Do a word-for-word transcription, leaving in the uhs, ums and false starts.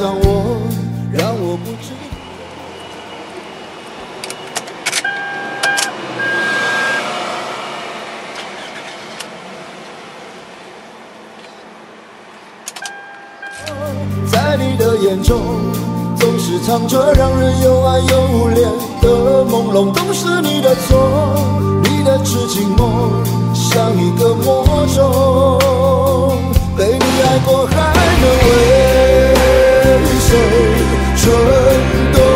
上我，让我不知。在你的眼中，总是藏着让人又爱又怜的朦胧，都是你的错，你的痴情梦像一个魔咒，被你爱过还能为谁蠢动？